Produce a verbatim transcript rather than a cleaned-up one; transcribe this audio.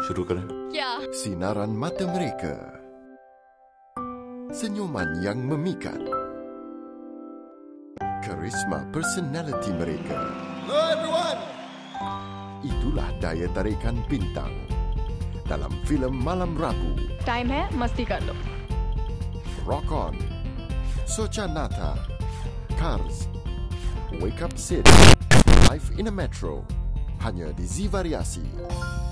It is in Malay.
Serukan. Ya. Sinaran mata mereka, senyuman yang memikat, karisma personality mereka. Hello everyone. Itulah daya tarikan bintang dalam filem Malam Rabu. Time है मस्ती कर लो. Rock On, Sochanata, Cars, Wake Up City, Life in a Metro, hanya di Z Variasi.